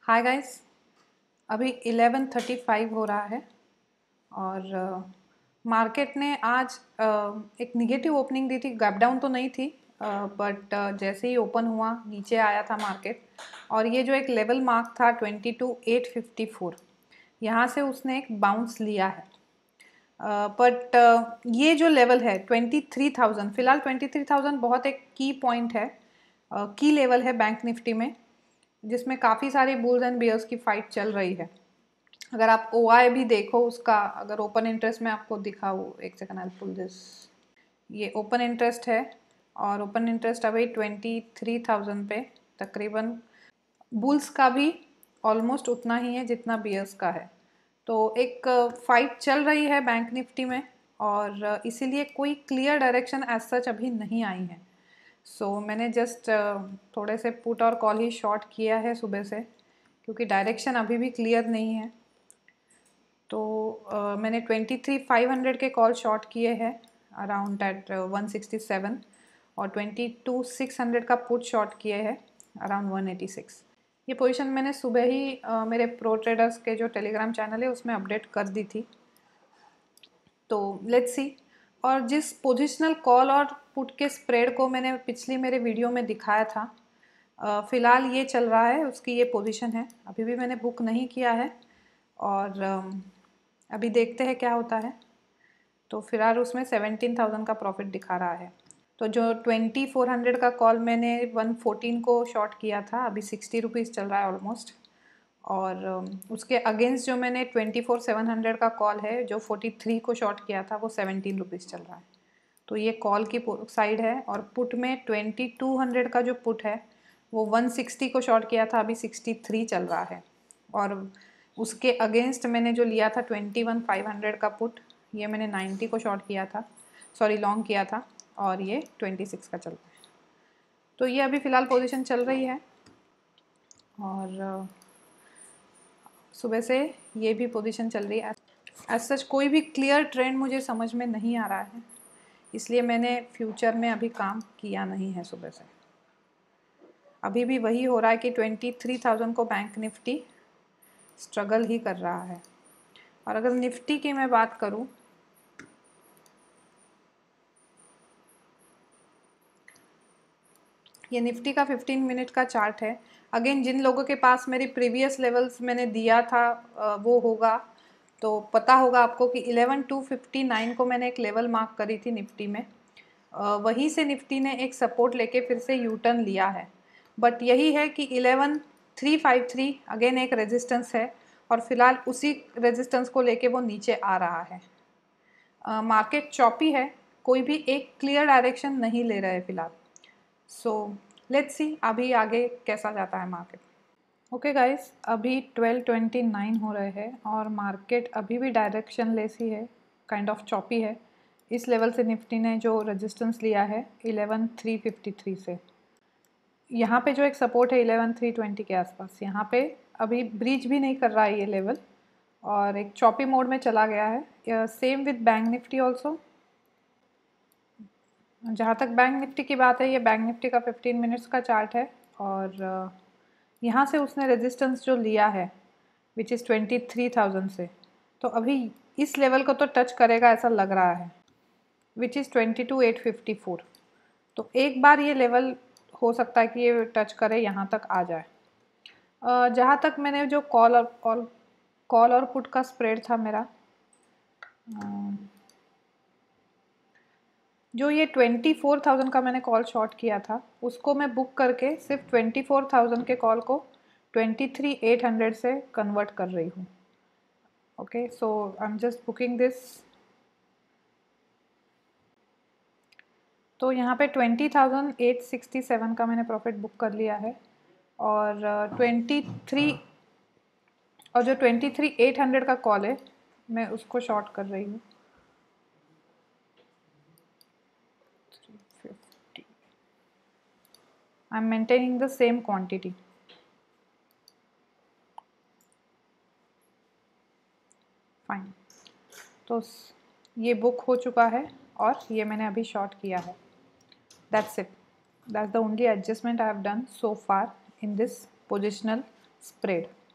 Hi guys, अभी 11:35 हो रहा है और मार्केट ने आज एक निगेटिव ओपनिंग दी थी। गैप डाउन तो नहीं थी, बट जैसे ही ओपन हुआ नीचे आया था मार्केट। और ये जो एक लेवल मार्क था 22,854, यहाँ से उसने एक बाउंस लिया है। बट ये जो लेवल है 23,000, फिलहाल 23,000 बहुत एक की पॉइंट है, की लेवल है बैंक निफ्टी में, जिसमें काफ़ी सारी बुल्स एंड बियर्स की फाइट चल रही है। अगर आप OI भी देखो उसका, अगर ओपन इंटरेस्ट में आपको दिखाओ, एक सेकंड आई पुल दिस, ये ओपन इंटरेस्ट है और ओपन इंटरेस्ट अभी 23,000 पे तकरीबन। बुल्स का भी ऑलमोस्ट उतना ही है जितना बियर्स का है। तो एक फाइट चल रही है बैंक निफ्टी में और इसीलिए कोई क्लियर डायरेक्शन एज सच अभी नहीं आई है। सो मैंने जस्ट थोड़े से पुट और कॉल ही शॉर्ट किया है सुबह से, क्योंकि डायरेक्शन अभी भी क्लियर नहीं है। तो मैंने 23,500 के कॉल शॉर्ट किए हैं अराउंड एट 167 और 22,600 का पुट शॉर्ट किए हैं अराउंड 186। ये पोजीशन मैंने सुबह ही मेरे प्रो ट्रेडर्स के जो टेलीग्राम चैनल है उसमें अपडेट कर दी थी। तो लेट्स सी। और जिस पोजिशनल कॉल और पुट के स्प्रेड को मैंने पिछली मेरे वीडियो में दिखाया था, फ़िलहाल ये चल रहा है, उसकी ये पोजीशन है। अभी भी मैंने बुक नहीं किया है और अभी देखते हैं क्या होता है। तो फिलहाल उसमें 17,000 का प्रॉफिट दिखा रहा है। तो जो 2400 का कॉल मैंने 114 को शॉर्ट किया था, अभी 60 रुपीज़ चल रहा है ऑलमोस्ट। और उसके अगेंस्ट जो मैंने 24,700 का कॉल है, जो 43 को शॉर्ट किया था, वो 17 रुपीज़ चल रहा है। तो ये कॉल की साइड है। और पुट में 2200 का जो पुट है वो 160 को शॉर्ट किया था, अभी 63 चल रहा है। और उसके अगेंस्ट मैंने जो लिया था 21,500 का पुट, ये मैंने 90 को शॉर्ट किया था, सॉरी लॉन्ग किया था, और ये 26 का चल रहा है। तो ये अभी फ़िलहाल पोजीशन चल रही है और सुबह से ये भी पोजीशन चल रही है। एज सच कोई भी क्लियर ट्रेंड मुझे समझ में नहीं आ रहा है, इसलिए मैंने फ्यूचर में अभी काम किया नहीं है सुबह से। अभी भी वही हो रहा है कि 23,000 को बैंक निफ्टी स्ट्रगल ही कर रहा है। और अगर निफ्टी की मैं बात करूं, ये निफ्टी का 15 मिनट का चार्ट है। अगेन जिन लोगों के पास मेरी प्रीवियस लेवल्स मैंने दिया था वो होगा तो पता होगा आपको कि 11,259 को मैंने एक लेवल मार्क करी थी निफ्टी में। वहीं से निफ्टी ने एक सपोर्ट लेके फिर से यू टर्न लिया है। बट यही है कि 11,353 अगेन एक रेजिस्टेंस है और फिलहाल उसी रेजिस्टेंस को लेके वो नीचे आ रहा है। मार्केट चॉपी है, कोई भी एक क्लियर डायरेक्शन नहीं ले रहा है फिलहाल। सो लेट्स सी अभी आगे कैसा जाता है मार्केट। ओके गाइस, अभी 12:29 हो रहे हैं और मार्केट अभी भी डायरेक्शन लेस ही है, काइंड ऑफ चॉपी है। इस लेवल से निफ्टी ने जो रेजिस्टेंस लिया है 11,353 से, यहाँ पे जो एक सपोर्ट है 11,320 के आसपास, यहाँ पे अभी ब्रीच भी नहीं कर रहा है ये लेवल और एक चॉपी मोड में चला गया है। Same with bank Nifty also. जहाँ तक बैंक निफ्टी की बात है, ये बैंक निफ्टी का 15 मिनट्स का चार्ट है और यहाँ से उसने रेजिस्टेंस जो लिया है विच इज़ 23,000 से, तो अभी इस लेवल को तो टच करेगा ऐसा लग रहा है, विच इज़ 22,854। तो एक बार ये लेवल हो सकता है कि ये टच करे, यहाँ तक आ जाए। जहाँ तक मैंने जो कॉल और पुट का स्प्रेड था मेरा, जो ये 24,000 का मैंने कॉल शॉर्ट किया था, उसको मैं बुक करके सिर्फ 24,000 के कॉल को 23,800 से कन्वर्ट कर रही हूँ। Okay, so I am just booking this. तो यहाँ पे 20,867 का मैंने प्रॉफिट बुक कर लिया है और 23,800 का कॉल है, मैं उसको शॉर्ट कर रही हूँ 350। I am maintaining the same quantity. Fine, तो ये बुक हो चुका है और ये मैंने अभी शॉर्ट किया है। That's it, that's the only adjustment I have done so far in this positional spread.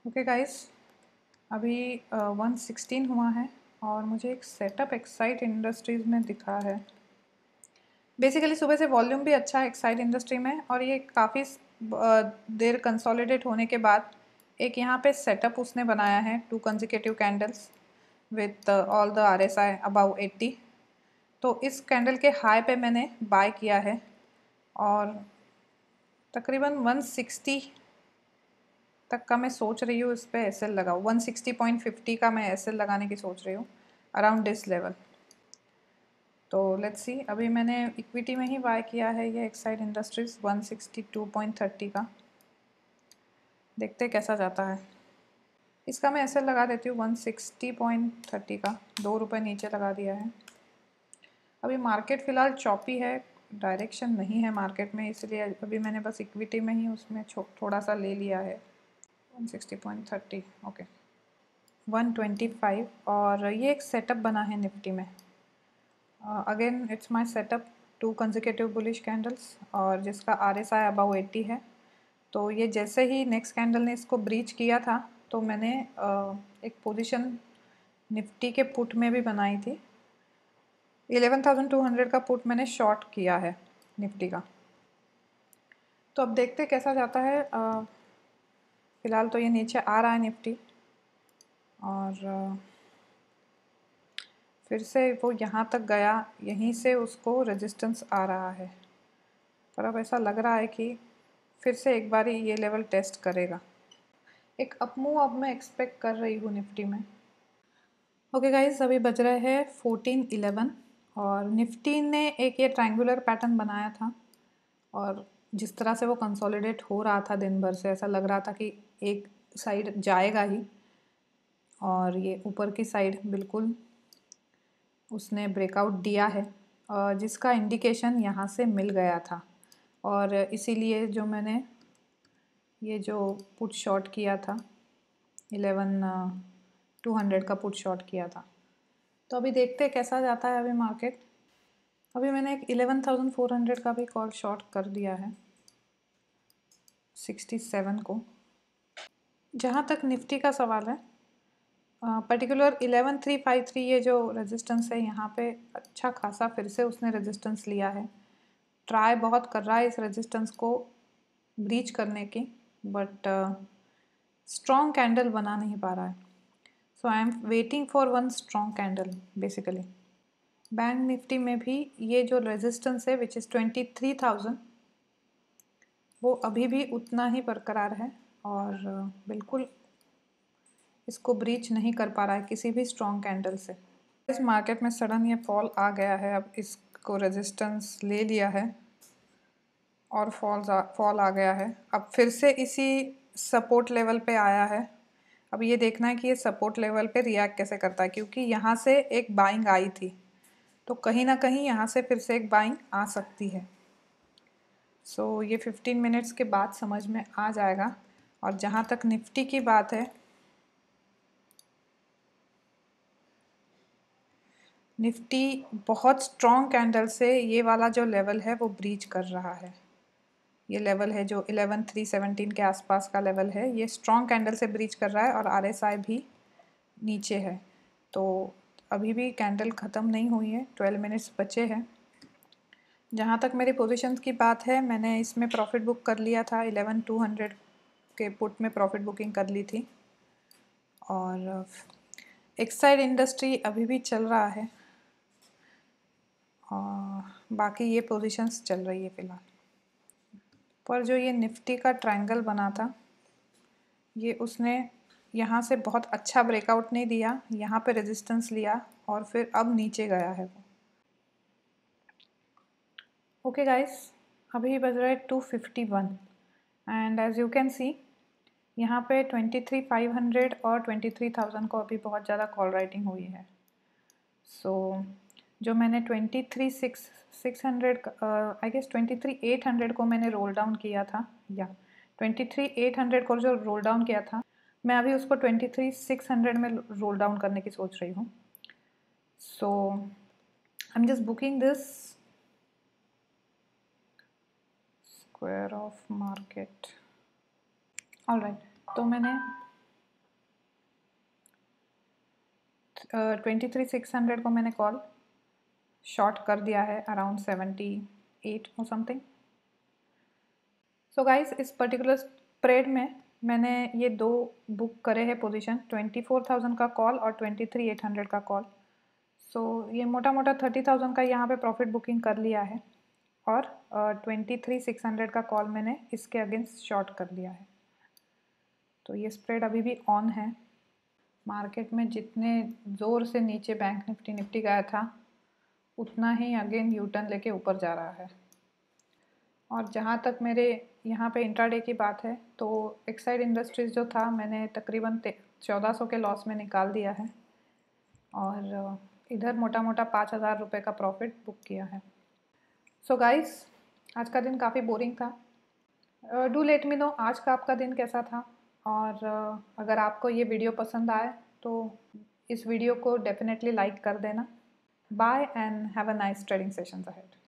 Okay guys, अभी 116 हुआ है और मुझे एक सेटअप एक्साइड इंडस्ट्रीज़ में दिखा है। बेसिकली सुबह से वॉल्यूम भी अच्छा है एक्साइड इंडस्ट्री में, और ये काफ़ी देर कंसोलिडेट होने के बाद एक यहाँ पे सेटअप उसने बनाया है, 2 consecutive candles with all the RSI about 80। तो इस कैंडल के हाई पे मैंने बाय किया है और तकरीबन 160 तक का मैं सोच रही हूँ इस पर SL लगाऊँ। 160.50 का मैं SL लगाने की सोच रही हूँ अराउंड दिस लेवल। तो लेट्स सी, अभी मैंने इक्विटी में ही बाय किया है ये एक्साइड इंडस्ट्रीज़ 162.30 का। देखते हैं कैसा जाता है। इसका मैं SL लगा देती हूँ 160.30 का, 2 रुपये नीचे लगा दिया है। अभी मार्केट फ़िलहाल चॉपी है, डायरेक्शन नहीं है मार्केट में, इसलिए अभी मैंने बस इक्विटी में ही उसमें थोड़ा सा ले लिया है। 160.30 ओके, 125। और ये एक सेटअप बना है निफ्टी में। Again it's my setup, 2 consecutive bullish candles और जिसका RSI अबाउ 80 है। तो ये जैसे ही नेक्स्ट कैंडल ने इसको ब्रीच किया था तो मैंने एक पोजीशन निफ्टी के पुट में भी बनाई थी। 11,200 का पुट मैंने शॉर्ट किया है निफ्टी का। तो अब देखते कैसा जाता है। फ़िलहाल तो ये नीचे आ रहा है निफ्टी, और फिर से वो यहाँ तक गया, यहीं से उसको रेजिस्टेंस आ रहा है, पर अब ऐसा लग रहा है कि फिर से एक बार ये लेवल टेस्ट करेगा। एक अपमूव अब मैं एक्सपेक्ट कर रही हूँ निफ्टी में। ओके गाइज, अभी बज रहे हैं 14:11 और निफ्टी ने एक ये ट्रायंगुलर पैटर्न बनाया था, और जिस तरह से वो कंसोलिडेट हो रहा था दिन भर से, ऐसा लग रहा था कि एक साइड जाएगा ही, और ये ऊपर की साइड बिल्कुल उसने ब्रेकआउट दिया है, जिसका इंडिकेशन यहाँ से मिल गया था, और इसीलिए जो मैंने ये जो पुट शॉर्ट किया था 11,200 का पुट शॉर्ट किया था। तो अभी देखते हैं कैसा जाता है अभी मार्केट। अभी मैंने एक 11,400 का भी कॉल शॉर्ट कर दिया है 67 को। जहाँ तक निफ्टी का सवाल है, पर्टिकुलर 11,353 ये जो रेजिस्टेंस है, यहाँ पे अच्छा खासा फिर से उसने रेजिस्टेंस लिया है। ट्राई बहुत कर रहा है इस रेजिस्टेंस को ब्रीच करने की, बट स्ट्रॉन्ग कैंडल बना नहीं पा रहा है। So I am waiting for one strong candle basically. Bank Nifty में भी ये जो रेजिस्टेंस है विच इज़ 23,000, वो अभी भी उतना ही बरकरार है, और बिल्कुल इसको ब्रीच नहीं कर पा रहा है किसी भी स्ट्रॉन्ग कैंडल से। इस मार्केट में सडन ये फॉल आ गया है, अब इसको रेजिस्टेंस ले लिया है और फॉल आ गया है। अब फिर से इसी सपोर्ट लेवल पे आया है। अब ये देखना है कि ये सपोर्ट लेवल पे रिएक्ट कैसे करता है, क्योंकि यहाँ से एक बाइंग आई थी, तो कहीं ना कहीं यहाँ से फिर से एक बाइंग आ सकती है। सो ये 15 मिनट्स के बाद समझ में आ जाएगा। और जहाँ तक निफ्टी की बात है, निफ्टी बहुत स्ट्रॉन्ग कैंडल से ये वाला जो लेवल है वो ब्रीच कर रहा है। ये लेवल है जो 11,317 के आसपास का लेवल है, ये स्ट्रॉन्ग कैंडल से ब्रीच कर रहा है, और RSI भी नीचे है। तो अभी भी कैंडल ख़त्म नहीं हुई है, 12 मिनट्स बचे हैं। जहाँ तक मेरी पोजीशंस की बात है, मैंने इसमें प्रॉफिट बुक कर लिया था, 11,200 के पुट में प्रॉफिट बुकिंग कर ली थी। और एक्साइड इंडस्ट्री अभी भी चल रहा है, और बाकी ये पोजीशंस चल रही है फ़िलहाल। पर जो ये निफ्टी का ट्रायंगल बना था, ये उसने यहाँ से बहुत अच्छा ब्रेकआउट नहीं दिया, यहाँ पे रेजिस्टेंस लिया और फिर अब नीचे गया है वो। ओके गाइस, अभी बज रहा है 2:51 and as you can see यहाँ पे 23,500 और 23,000 को अभी बहुत ज़्यादा कॉल राइटिंग हुई है। सो जो मैंने 23,600 आई गेस 23,800 को मैंने रोल डाउन किया था, या 23,800 को जो रोल डाउन किया था, मैं अभी उसको 23,600 में रोल डाउन करने की सोच रही हूँ। So I am just booking this square off market. Alright, तो मैंने 23,600 को मैंने कॉल शॉर्ट कर दिया है अराउंड 78 और समथिंग। सो गाइस, इस पर्टिकुलर स्प्रेड में मैंने ये दो बुक करे हैं पोजीशन, 24,000 का कॉल और 23,800 का कॉल। सो ये मोटा मोटा 30,000 का यहाँ पे प्रॉफिट बुकिंग कर लिया है और 23,600 का कॉल मैंने इसके अगेंस्ट शॉर्ट कर दिया है। तो ये स्प्रेड अभी भी ऑन है। मार्केट में जितने ज़ोर से नीचे बैंक निफ्टी गया था उतना ही अगेन यू टर्न लेके ऊपर जा रहा है। और जहाँ तक मेरे यहाँ पे इंट्राडे की बात है तो एक्साइड इंडस्ट्रीज़ जो था मैंने तकरीबन 1400 के लॉस में निकाल दिया है और इधर मोटा मोटा 5,000 रुपये का प्रॉफिट बुक किया है। सो गाइस, आज का दिन काफ़ी बोरिंग था। डू लेट मी नो आज का आपका दिन कैसा था, और अगर आपको ये वीडियो पसंद आए तो इस वीडियो को डेफिनेटली लाइक कर देना। Bye and have a nice trading sessions ahead.